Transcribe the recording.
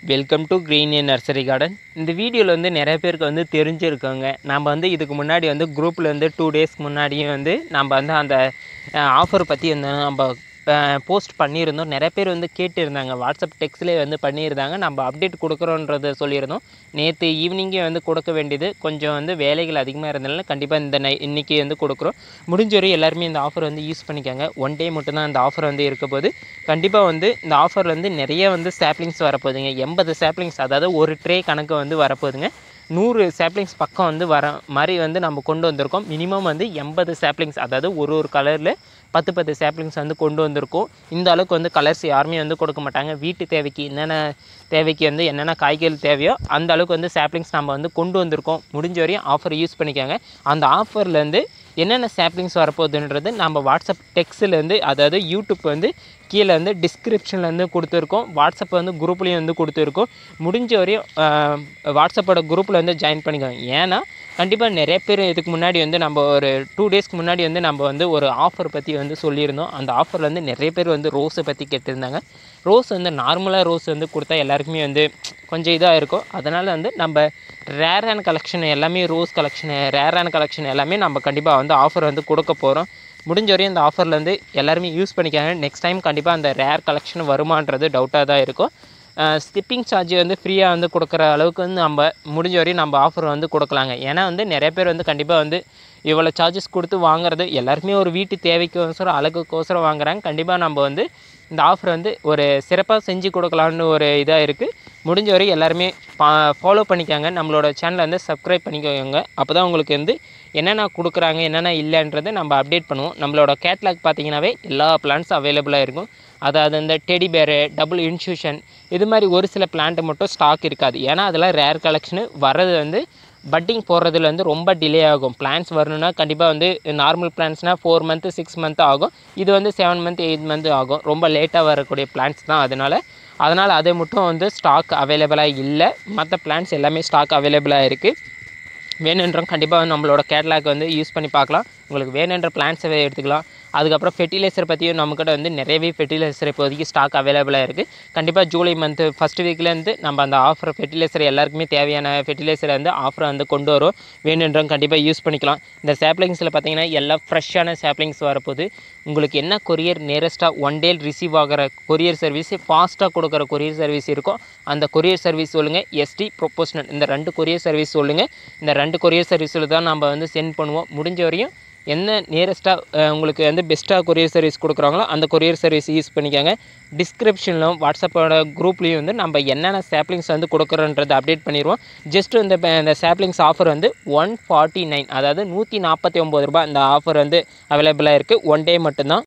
Welcome to green nursery garden. இந்த வீடியோவில் வந்து நிறைய பேருக்கு வந்து தெரிஞ்சிருக்கோங்க. நம்ம வந்து இதுக்கு முன்னாடி வந்து குரூப்பில் வந்து 2 டேஸ்க்கு முன்னாடியும் வந்து நம்ம வந்து அந்த ஆஃபர் பற்றி வந்து நம்ம போஸ்ட் பண்ணியிருந்தோம். நிறைய பேர் வந்து கேட்டிருந்தாங்க, வாட்ஸ்அப் டெக்ஸ்ட்லேயே வந்து பண்ணியிருந்தாங்க. நம்ம அப்டேட் கொடுக்குறோன்றதை சொல்லியிருந்தோம். நேற்று ஈவினிங்கே வந்து கொடுக்க வேண்டியது கொஞ்சம் வந்து வேலைகள் அதிகமாக இருந்ததுனால கண்டிப்பாக இன்றைக்கி வந்து கொடுக்குறோம். முடிஞ்ச வரையும் எல்லாருமே இந்த ஆஃபர் வந்து யூஸ் பண்ணிக்காங்க. 1 டே மட்டும்தான் இந்த ஆஃபர் வந்து இருக்க போது. கண்டிப்பாக வந்து இந்த ஆஃபர் வந்து நிறைய வந்து சாப்ளிங்ஸ் வரப்போகுதுங்க. 80 சாப்ளிங்ஸ், அதாவது ஒரு ட்ரே கணக்கு வந்து வரப்போகுதுங்க. 100 சாப்ளிங்ஸ் பக்கம் வந்து வர மாதிரி வந்து நம்ம கொண்டு வந்திருக்கோம். மினிமம் வந்து 80 சாப்ளிங்ஸ், அதாவது ஒரு கலரில் 10 சாப்ளிங்ஸ் வந்து கொண்டு வந்திருக்கோம். இந்த அளவுக்கு வந்து கலர்ஸ் யாருமே வந்து கொடுக்க மாட்டாங்க. வீட்டு தேவைக்கு என்னென்ன காய்கறிகள் தேவையோ அந்த அளவுக்கு வந்து சாப்ளிங்ஸ் நம்ம வந்து கொண்டு வந்திருக்கோம். முடிஞ்ச வரையும் ஆஃபர் யூஸ் பண்ணிக்காங்க. அந்த ஆஃபர்லேருந்து என்னென்ன சாப்ளிங்ஸ் வரப்போகுதுன்றது நம்ம வாட்ஸ்அப் டெக்ஸ்ட்லேருந்து, அதாவது யூடியூப் வந்து கீழே வந்து டிஸ்கிரிப்ஷனில் வந்து கொடுத்துருக்கோம். வாட்ஸ்அப் வந்து குரூப்லேயும் வந்து கொடுத்துருக்கோம். முடிஞ்ச வரையும் வாட்ஸ்அப்போட குரூப்பில் வந்து ஜாயின் பண்ணிக்கோங்க. ஏன்னா கண்டிப்பாக நிறைய பேர் இதுக்கு முன்னாடி வந்து நம்ம ஒரு 2 டேஸ்க்கு முன்னாடி வந்து நம்ம வந்து ஒரு ஆஃபர் பற்றி வந்து சொல்லியிருந்தோம். அந்த ஆஃபரில் வந்து நிறைய பேர் வந்து ரோஸை பற்றி கேட்டிருந்தாங்க. ரோஸ் வந்து நார்மலாக ரோஸ் வந்து கொடுத்தா எல்லாருக்குமே வந்து கொஞ்சம் இதாக இருக்கும். அதனால் வந்து நம்ம ரேரான கலெக்ஷன் எல்லாமே, ரோஸ் கலெக்ஷனு, ரேரான கலெக்ஷன் எல்லாமே நம்ம கண்டிப்பாக வந்து ஆஃபர் வந்து கொடுக்க போகிறோம். முடிஞ்ச வரையும் இந்த ஆஃபரில் வந்து எல்லாருமே யூஸ் பண்ணிக்காங்க. நெக்ஸ்ட் டைம் கண்டிப்பாக அந்த ரேர் கலெக்ஷன் வருமானது டவுட்டாக தான் இருக்கும். ஸ்கிப்பிங் சார்ஜ் வந்து ஃப்ரீயாக வந்து கொடுக்குற அளவுக்கு வந்து நம்ம முடிஞ்ச வரையும் நம்ம ஆஃபர் வந்து கொடுக்கலாங்க. ஏன்னா வந்து நிறைய பேர் வந்து கண்டிப்பாக வந்து இவ்வளோ சார்ஜஸ் கொடுத்து வாங்குறது எல்லாருக்குமே ஒரு வீட்டு தேவைக்கோசரம், அழகுக்கோசரம் வாங்குறாங்க. கண்டிப்பாக நம்ம வந்து இந்த ஆஃபர் வந்து ஒரு சிறப்பாக செஞ்சு கொடுக்கலான்னு ஒரு இதாக இருக்குது. முடிஞ்ச வரை எல்லாருமே ஃபாலோ பண்ணிக்காங்க. நம்மளோட சேனலை வந்து சப்ஸ்கிரைப் பண்ணிக்கோங்க. அப்போ தான் உங்களுக்கு வந்து என்னென்ன கொடுக்குறாங்க, என்னென்ன இல்லைன்றதை நம்ம அப்டேட் பண்ணுவோம். நம்மளோட கேட்லாக் பார்த்திங்கனாவே எல்லா பிளான்ட்ஸும் அவைலபிளாக இருக்கும். அதாவது இந்த டெடி பேரு, டபுள் இன்ஃப்யூஷன், இது மாதிரி ஒரு சில பிளான்ட்டு மட்டும் ஸ்டாக் இருக்காது. ஏன்னா அதெல்லாம் ரேர் கலெக்ஷனு. வர்றது வந்து பட்டிங் போடுறதுல வந்து ரொம்ப டிலே ஆகும். பிளான்ஸ் வரணுன்னா கண்டிப்பாக வந்து நார்மல் பிளான்ஸ்னால் 4 மந்த்து 6 மந்த்து ஆகும். இது வந்து 7 மந்த் 8 மந்த் ஆகும். ரொம்ப லேட்டாக வரக்கூடிய பிளான்ஸ் தான். அதனால் அது மட்டும் வந்து ஸ்டாக் அவைலபிளாக இல்லை. மற்ற பிளான்ஸ் எல்லாமே ஸ்டாக் அவைலபிளாக இருக்குது. வேணுன்றவங்க கண்டிப்பாக நம்மளோட கேட்லாக் வந்து யூஸ் பண்ணி பார்க்கலாம். உங்களுக்கு வேணுன்ற பிளான்ஸை எடுத்துக்கலாம். அதுக்கப்புறம் ஃபெர்டிலைசர் பற்றியும் நம்மக்கிட்ட வந்து நிறையவே ஃபெர்டிலைசர் இப்போதைக்கு ஸ்டாக் அவைலபிளாக இருக்குது. கண்டிப்பாக ஜூலை மந்த்து ஃபஸ்ட் வீக்லேருந்து நம்ம அந்த ஆஃபர் ஃபெர்டிலைசர் எல்லாருக்குமே தேவையான ஃபெர்டிலைசரை வந்து ஆஃபரை வந்து கொண்டு வரும். வேணுன்றவங்க கண்டிப்பாக யூஸ் பண்ணிக்கலாம். இந்த சாப்ளிங்ஸில் பார்த்திங்கன்னா எல்லாம் ஃப்ரெஷ்ஷான சாப்ளிங்ஸ் வரப்போகுது. உங்களுக்கு என்ன கொரியர் நியரஸ்ட்டாக 1 டே ரிசீவ் ஆகிற கொரியர் சர்வீஸ், ஃபாஸ்ட்டாக கொடுக்குற கொரியர் சர்வீஸ் இருக்கும். அந்த கொரியர் சர்வீஸ் சொல்லுங்கள். எஸ்டி ப்ரொபோஷனல், இந்த 2 கொரியர் சர்வீஸ் சொல்லுங்கள். இந்த 2 கொரியர் சர்வீஸில் தான் நம்ம வந்து சென்ட் பண்ணுவோம். முடிஞ்ச வரையும் என்ன நியரஸ்ட்டாக உங்களுக்கு வந்து பெஸ்ட்டாக கொரியர் சர்வீஸ் கொடுக்குறாங்களோ அந்த கொரியர் சர்வீஸ் யூஸ் பண்ணிக்காங்க. டிஸ்கிரிப்ஷனிலும் வாட்ஸ்அப்போட குரூப்லேயும் வந்து நம்ம என்னென்ன சாப்ளிங்ஸ் வந்து கொடுக்குறோன்றதை அப்டேட் பண்ணிடுவோம். ஜஸ்ட்டு இந்த சாப்ளிங்ஸ் ஆஃபர் வந்து 149, அதாவது 149 ரூபாய் இந்த ஆஃபர் வந்து அவைலபிளாக இருக்குது. 1 டே மட்டும்தான்.